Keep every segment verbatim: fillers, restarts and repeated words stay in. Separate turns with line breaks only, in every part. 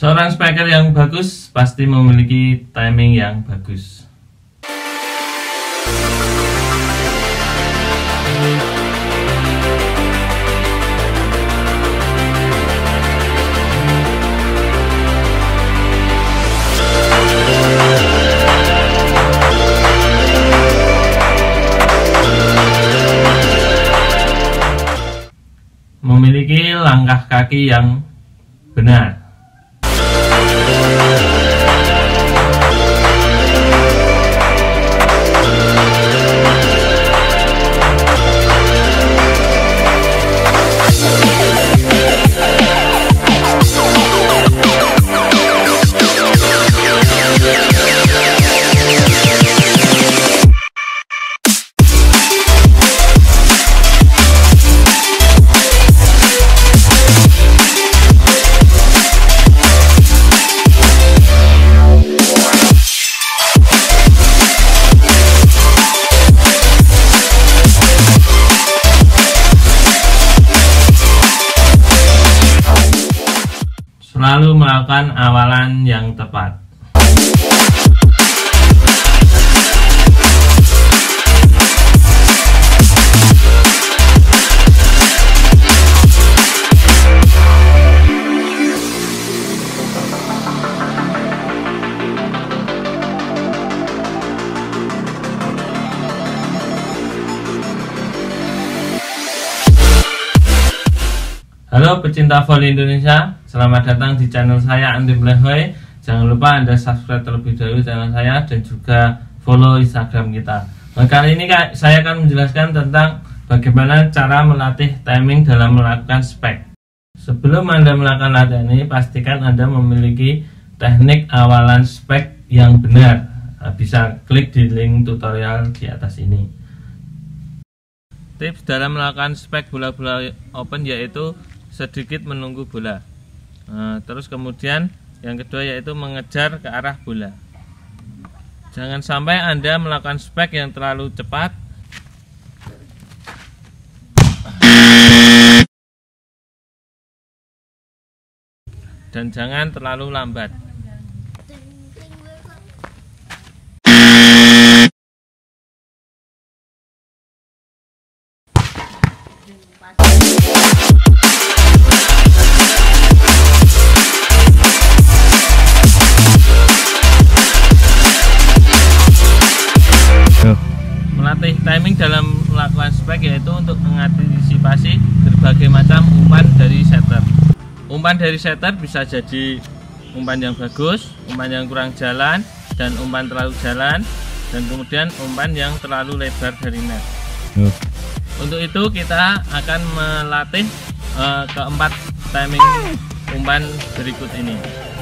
Seorang speaker yang bagus pasti memiliki timing yang bagus. Memiliki langkah kaki yang benar. Selalu melakukan awalan yang tepat. Halo pecinta volley Indonesia, selamat datang di channel saya Andi Melehoi. Jangan lupa Anda subscribe terlebih dahulu channel saya dan juga follow Instagram kita. Nah, kali ini saya akan menjelaskan tentang bagaimana cara melatih timing dalam melakukan spek. Sebelum Anda melakukan latihan ini, pastikan Anda memiliki teknik awalan spek yang benar. Nah, bisa klik di link tutorial di atas ini. Tips dalam melakukan spek bola-bola open yaitu sedikit menunggu bola. Nah, terus kemudian yang kedua yaitu mengejar ke arah bola. Jangan sampai Anda melakukan spek yang terlalu cepat dan jangan terlalu lambat. Melatih timing dalam melakukan spek yaitu untuk mengantisipasi berbagai macam umpan dari setter. Umpan dari setter bisa jadi umpan yang bagus, umpan yang kurang jalan, dan umpan terlalu jalan, dan kemudian umpan yang terlalu lebar dari net. Uh. Untuk itu kita akan melatih uh, keempat timing umpan berikut ini.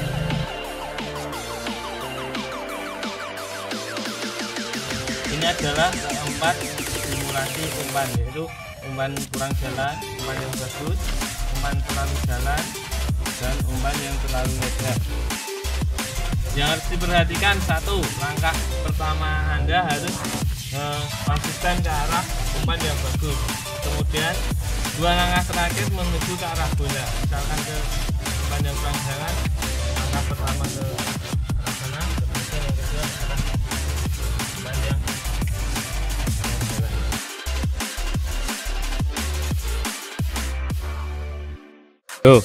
Ini adalah keempat simulasi umpan, yaitu umpan kurang jalan, umpan yang bagus, umpan terlalu jalan, dan umpan yang terlalu lebar. Yang harus diperhatikan, satu, langkah pertama Anda harus eh, konsisten ke arah umpan yang bagus. Kemudian dua langkah terakhir menuju ke arah bola. Misalkan ke umpan yang kurang jalan, langkah pertama ke arah sana, kemudian yang kedua ke arah umpan yang
Tuh.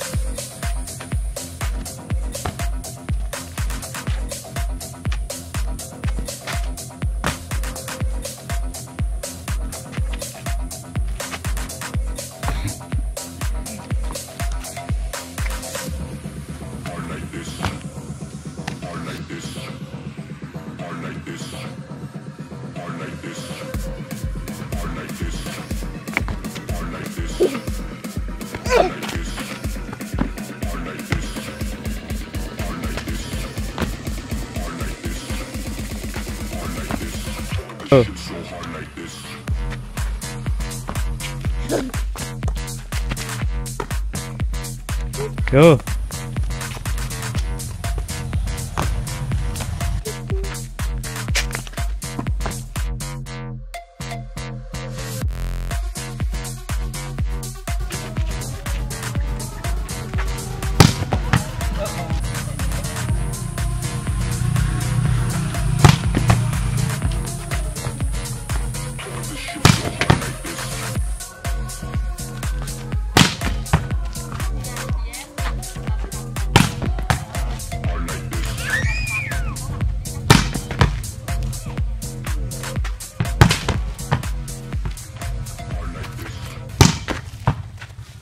Go.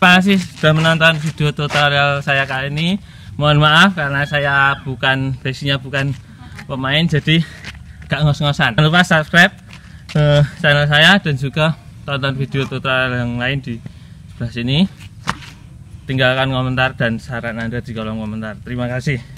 Terima kasih sudah menonton video tutorial saya kali ini. Mohon maaf karena saya bukan basicnya bukan pemain, jadi gak ngos-ngosan. Jangan lupa subscribe uh, channel saya dan juga tonton video tutorial yang lain di sebelah sini. Tinggalkan komentar dan saran Anda di kolom komentar. Terima kasih.